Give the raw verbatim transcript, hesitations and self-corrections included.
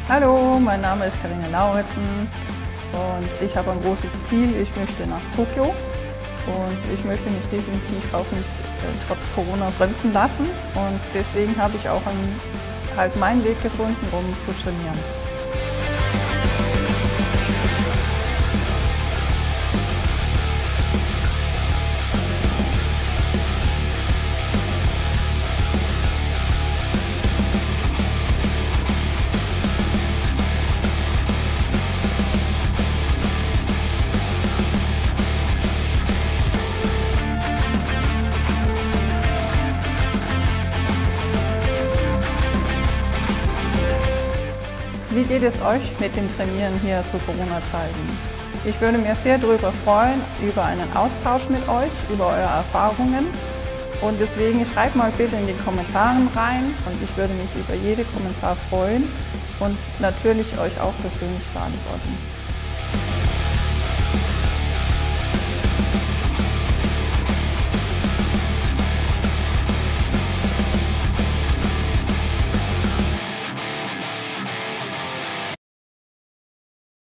Hallo, mein Name ist Karina Lauritzen und ich habe ein großes Ziel. Ich möchte nach Tokio und ich möchte mich definitiv auch nicht äh, trotz Corona bremsen lassen. Und deswegen habe ich auch einen, halt meinen Weg gefunden, um zu trainieren. Wie geht es euch mit dem Trainieren hier zu Corona-Zeiten? Ich würde mich sehr darüber freuen, über einen Austausch mit euch, über eure Erfahrungen. Und deswegen schreibt mal bitte in die Kommentare rein und ich würde mich über jeden Kommentar freuen und natürlich euch auch persönlich beantworten.